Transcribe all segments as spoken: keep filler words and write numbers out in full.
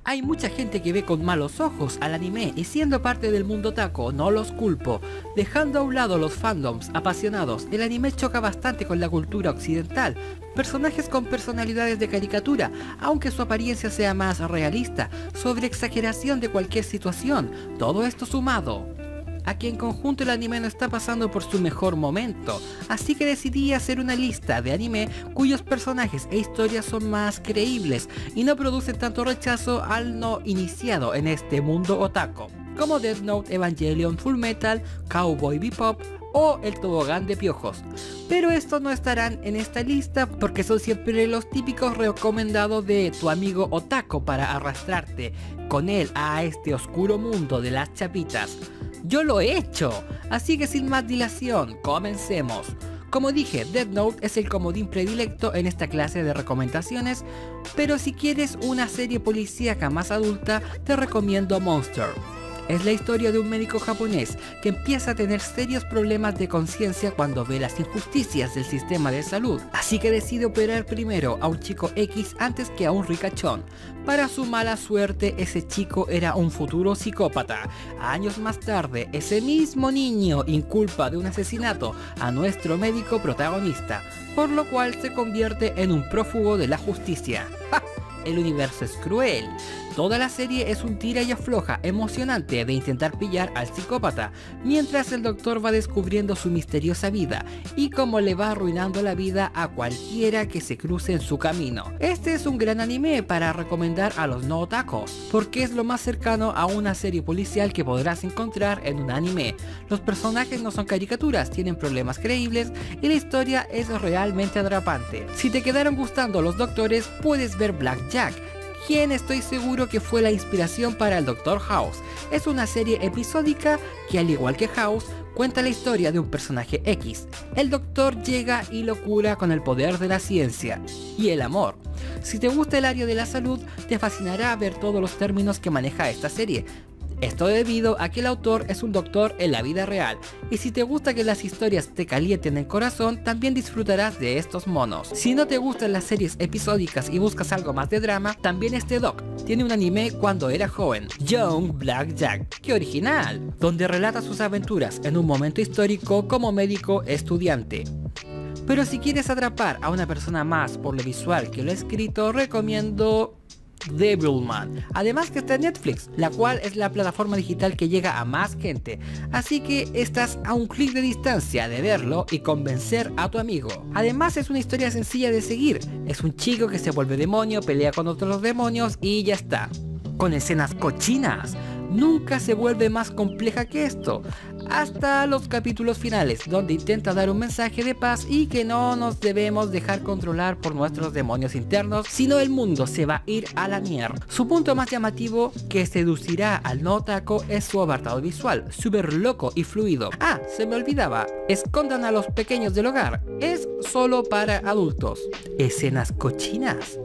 Hay mucha gente que ve con malos ojos al anime y siendo parte del mundo otaku no los culpo. Dejando a un lado los fandoms apasionados, el anime choca bastante con la cultura occidental. Personajes con personalidades de caricatura, aunque su apariencia sea más realista, sobre exageración de cualquier situación, todo esto sumado a que en conjunto el anime no está pasando por su mejor momento, así que decidí hacer una lista de anime cuyos personajes e historias son más creíbles y no producen tanto rechazo al no iniciado en este mundo otaku, como Death Note, Evangelion, Fullmetal, Cowboy Bebop o El Tobogán de Piojos. Pero estos no estarán en esta lista porque son siempre los típicos recomendados de tu amigo otaku para arrastrarte con él a este oscuro mundo de las chapitas. Yo lo he hecho, así que sin más dilación, comencemos. Como dije, Death Note es el comodín predilecto en esta clase de recomendaciones, pero si quieres una serie policíaca más adulta, te recomiendo Monster. Es la historia de un médico japonés que empieza a tener serios problemas de conciencia cuando ve las injusticias del sistema de salud, así que decide operar primero a un chico X antes que a un ricachón. Para su mala suerte, ese chico era un futuro psicópata. Años más tarde, ese mismo niño inculpa de un asesinato a nuestro médico protagonista, por lo cual se convierte en un prófugo de la justicia. ¡Ja! El universo es cruel. Toda la serie es un tira y afloja emocionante de intentar pillar al psicópata, mientras el doctor va descubriendo su misteriosa vida y cómo le va arruinando la vida a cualquiera que se cruce en su camino. Este es un gran anime para recomendar a los no otakus, porque es lo más cercano a una serie policial que podrás encontrar en un anime. Los personajes no son caricaturas, tienen problemas creíbles y la historia es realmente atrapante. Si te quedaron gustando los doctores, puedes ver Black Jack, quien estoy seguro que fue la inspiración para el Doctor House. Es una serie episódica que, al igual que House, cuenta la historia de un personaje X. El doctor llega y lo cura con el poder de la ciencia y el amor. Si te gusta el área de la salud, te fascinará ver todos los términos que maneja esta serie. Esto debido a que el autor es un doctor en la vida real, y si te gusta que las historias te calienten el corazón, también disfrutarás de estos monos. Si no te gustan las series episódicas y buscas algo más de drama, también este doc tiene un anime cuando era joven, Young Black Jack, ¡qué original!, donde relata sus aventuras en un momento histórico como médico estudiante. Pero si quieres atrapar a una persona más por lo visual que lo escrito, recomiendo Devilman, además que está en Netflix, la cual es la plataforma digital que llega a más gente, así que estás a un clic de distancia de verlo y convencer a tu amigo. Además es una historia sencilla de seguir, es un chico que se vuelve demonio, pelea con otros demonios y ya está, con escenas cochinas. Nunca se vuelve más compleja que esto, hasta los capítulos finales, donde intenta dar un mensaje de paz y que no nos debemos dejar controlar por nuestros demonios internos, sino el mundo se va a ir a la mierda. Su punto más llamativo, que seducirá al no otaku, es su apartado visual, súper loco y fluido. Ah, se me olvidaba, escondan a los pequeños del hogar, es solo para adultos. Escenas cochinas.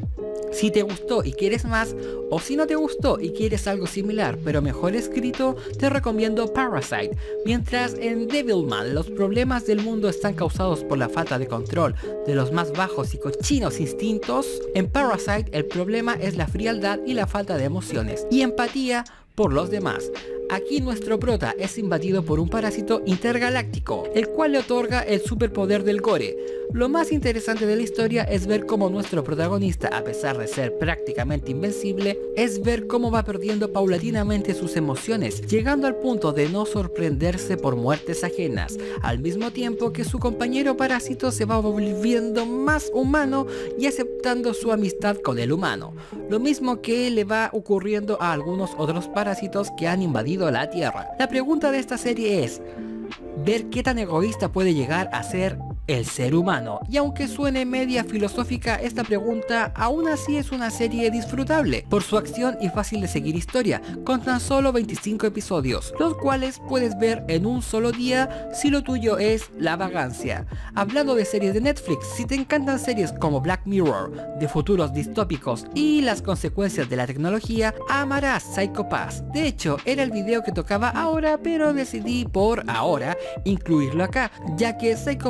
Si te gustó y quieres más, o si no te gustó y quieres algo similar pero mejor escrito, te recomiendo Parasite. Mientras en Devilman los problemas del mundo están causados por la falta de control de los más bajos y cochinos instintos, en Parasite el problema es la frialdad y la falta de emociones y empatía por los demás. Aquí nuestro prota es invadido por un parásito intergaláctico, el cual le otorga el superpoder del gore. Lo más interesante de la historia es ver cómo nuestro protagonista, a pesar de ser prácticamente invencible, es ver cómo va perdiendo paulatinamente sus emociones, llegando al punto de no sorprenderse por muertes ajenas, al mismo tiempo que su compañero parásito se va volviendo más humano y aceptando su amistad con el humano, lo mismo que le va ocurriendo a algunos otros parásitos que han invadido la Tierra. La pregunta de esta serie es ver qué tan egoísta puede llegar a ser el ser humano, y aunque suene media filosófica esta pregunta, aún así es una serie disfrutable por su acción y fácil de seguir historia, con tan solo veinticinco episodios, los cuales puedes ver en un solo día si lo tuyo es la vagancia. Hablando de series de Netflix, si te encantan series como Black Mirror, de futuros distópicos y las consecuencias de la tecnología, amarás Psycho Pass. De hecho, era el video que tocaba ahora, pero decidí por ahora incluirlo acá, ya que Psycho Pass es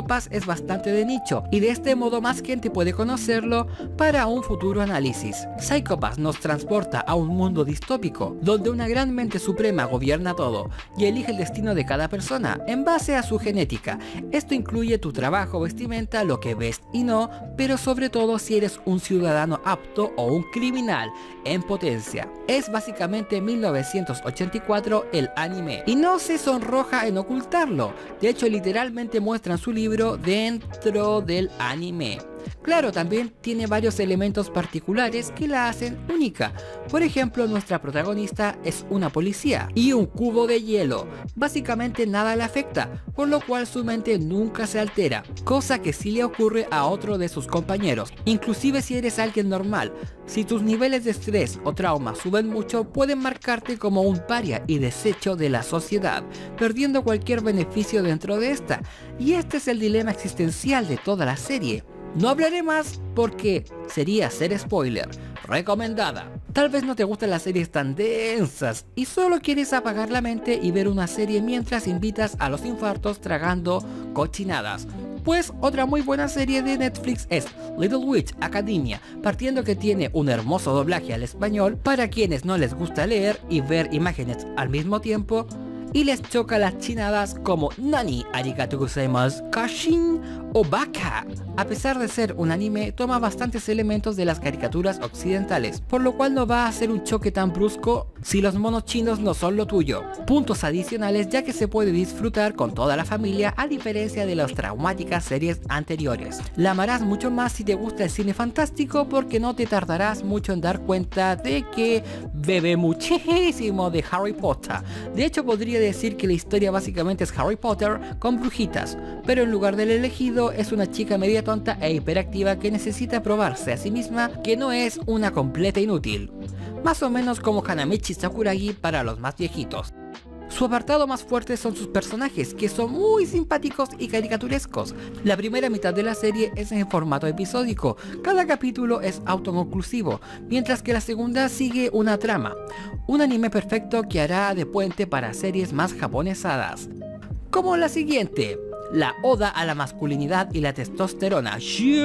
es bastante de nicho y de este modo más gente puede conocerlo para un futuro análisis. Psycho Pass nos transporta a un mundo distópico donde una gran mente suprema gobierna todo y elige el destino de cada persona en base a su genética. Esto incluye tu trabajo, vestimenta, lo que ves y no, pero sobre todo si eres un ciudadano apto o un criminal en potencia. Es básicamente mil novecientos ochenta y cuatro el anime y no se sonroja en ocultarlo. De hecho, literalmente muestran su libro dentro del anime. Claro, también tiene varios elementos particulares que la hacen única. Por ejemplo, nuestra protagonista es una policía y un cubo de hielo. Básicamente nada le afecta, por lo cual su mente nunca se altera, cosa que sí le ocurre a otro de sus compañeros. Inclusive si eres alguien normal, si tus niveles de estrés o trauma suben mucho, pueden marcarte como un paria y desecho de la sociedad, perdiendo cualquier beneficio dentro de esta. Y este es el dilema existencial de toda la serie. No hablaré más porque sería ser spoiler. Recomendada. Tal vez no te gustan las series tan densas y solo quieres apagar la mente y ver una serie mientras invitas a los infartos tragando cochinadas. Pues otra muy buena serie de Netflix es Little Witch Academia, partiendo que tiene un hermoso doblaje al español para quienes no les gusta leer y ver imágenes al mismo tiempo y les choca las chinadas como Nani arigatou gozaimasu, Kashin o Baka. A pesar de ser un anime, toma bastantes elementos de las caricaturas occidentales, por lo cual no va a ser un choque tan brusco si los monos chinos no son lo tuyo. Puntos adicionales ya que se puede disfrutar con toda la familia a diferencia de las traumáticas series anteriores. La amarás mucho más si te gusta el cine fantástico porque no te tardarás mucho en dar cuenta de que bebe muchísimo de Harry Potter. De hecho podría decir que la historia básicamente es Harry Potter con brujitas, pero en lugar del elegido es una chica media tonta e hiperactiva que necesita probarse a sí misma que no es una completa inútil. Más o menos como Hanamichi Sakuragi para los más viejitos. Su apartado más fuerte son sus personajes, que son muy simpáticos y caricaturescos. La primera mitad de la serie es en formato episódico, cada capítulo es autoconclusivo, mientras que la segunda sigue una trama. Un anime perfecto que hará de puente para series más japonesadas. Como la siguiente, la oda a la masculinidad y la testosterona,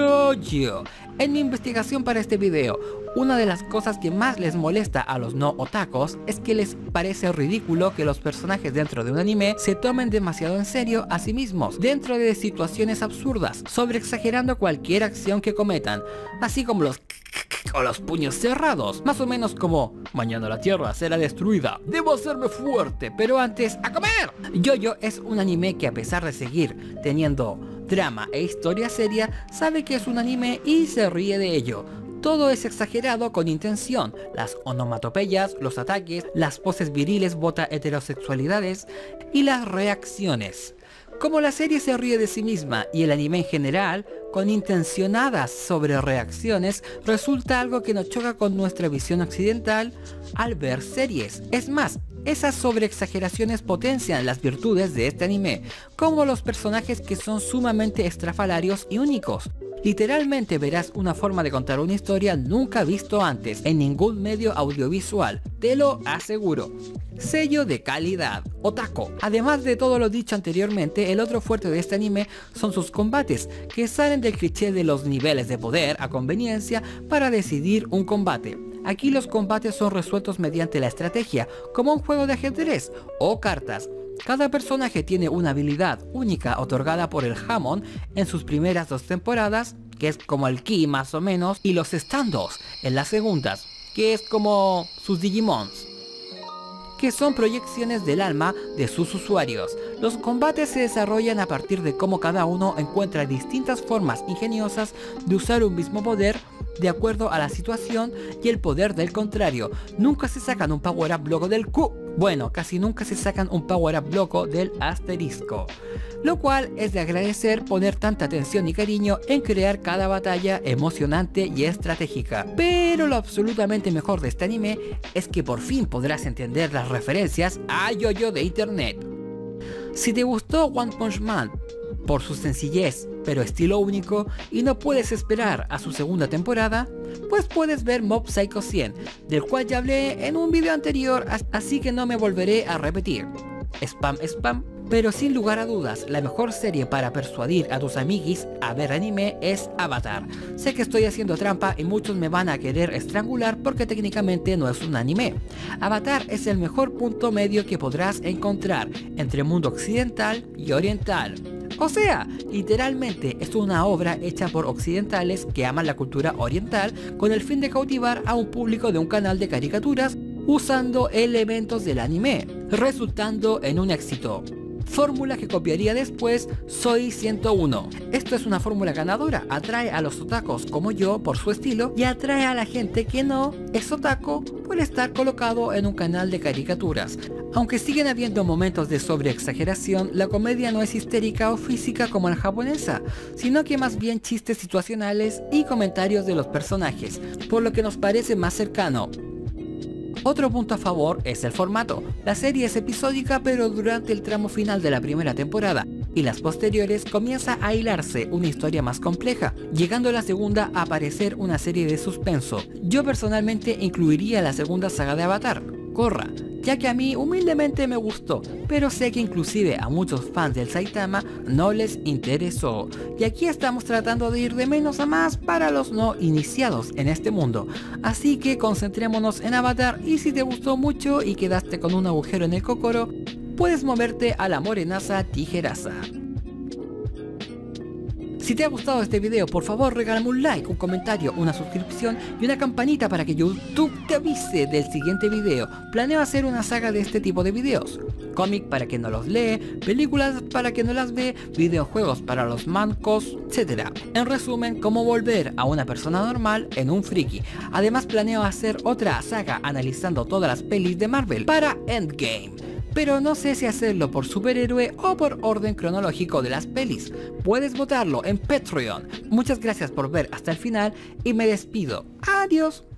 JoJo. En mi investigación para este video, una de las cosas que más les molesta a los no otakus es que les parece ridículo que los personajes dentro de un anime se tomen demasiado en serio a sí mismos, dentro de situaciones absurdas, sobreexagerando cualquier acción que cometan, así como los o los puños cerrados, más o menos como mañana la tierra será destruida, debo hacerme fuerte, pero antes a comer. JoJo es un anime que a pesar de seguir teniendo drama e historia seria, sabe que es un anime y se ríe de ello. Todo es exagerado con intención, las onomatopeyas, los ataques, las poses viriles bota heterosexualidades y las reacciones. Como la serie se ríe de sí misma y el anime en general, con intencionadas sobrereacciones, resulta algo que nos choca con nuestra visión occidental al ver series. Es más, esas sobreexageraciones potencian las virtudes de este anime, como los personajes que son sumamente estrafalarios y únicos. Literalmente verás una forma de contar una historia nunca visto antes en ningún medio audiovisual, te lo aseguro. Sello de calidad, Otaku. Además de todo lo dicho anteriormente, el otro fuerte de este anime son sus combates, que salen del cliché de los niveles de poder a conveniencia para decidir un combate. Aquí los combates son resueltos mediante la estrategia, como un juego de ajedrez o cartas. Cada personaje tiene una habilidad única otorgada por el Hamon en sus primeras dos temporadas, que es como el Ki más o menos, y los Standos en las segundas, que es como sus Digimons, que son proyecciones del alma de sus usuarios. Los combates se desarrollan a partir de cómo cada uno encuentra distintas formas ingeniosas de usar un mismo poder de acuerdo a la situación y el poder del contrario. Nunca se sacan un power up loco del Q. Bueno, casi nunca se sacan un power up loco del asterisco. Lo cual es de agradecer poner tanta atención y cariño en crear cada batalla emocionante y estratégica. Pero lo absolutamente mejor de este anime es que por fin podrás entender las referencias a JoJo de internet. Si te gustó One Punch Man por su sencillez pero estilo único y no puedes esperar a su segunda temporada, pues puedes ver Mob Psycho cien, del cual ya hablé en un video anterior, así que no me volveré a repetir. Spam, spam, Pero sin lugar a dudas, la mejor serie para persuadir a tus amiguis a ver anime es Avatar. Sé que estoy haciendo trampa y muchos me van a querer estrangular porque técnicamente no es un anime. Avatar es el mejor punto medio que podrás encontrar entre mundo occidental y oriental. O sea, literalmente es una obra hecha por occidentales que aman la cultura oriental con el fin de cautivar a un público de un canal de caricaturas usando elementos del anime, resultando en un éxito. Fórmula que copiaría después Soy ciento uno. Esto es una fórmula ganadora, atrae a los otakus como yo por su estilo y atrae a la gente que no es otaku por estar colocado en un canal de caricaturas. Aunque siguen habiendo momentos de sobreexageración, la comedia no es histérica o física como la japonesa, sino que más bien chistes situacionales y comentarios de los personajes, por lo que nos parece más cercano. Otro punto a favor es el formato. La serie es episódica, pero durante el tramo final de la primera temporada y las posteriores comienza a hilarse una historia más compleja, llegando la segunda a aparecer una serie de suspenso. Yo personalmente incluiría la segunda saga de Avatar, Korra, ya que a mí humildemente me gustó, pero sé que inclusive a muchos fans del Saitama no les interesó. Y aquí estamos tratando de ir de menos a más para los no iniciados en este mundo. Así que concentrémonos en Avatar y si te gustó mucho y quedaste con un agujero en el cocoro, puedes moverte a la morenaza tijeraza. Si te ha gustado este video, por favor regálame un like, un comentario, una suscripción y una campanita para que YouTube te avise del siguiente video. Planeo hacer una saga de este tipo de videos. Cómic para quien no los lee, películas para quien no las ve, videojuegos para los mancos, etcétera. En resumen, cómo volver a una persona normal en un friki. Además planeo hacer otra saga analizando todas las pelis de Marvel para Endgame. Pero no sé si hacerlo por superhéroe o por orden cronológico de las pelis. Puedes votarlo en Patreon. Muchas gracias por ver hasta el final y me despido. Adiós.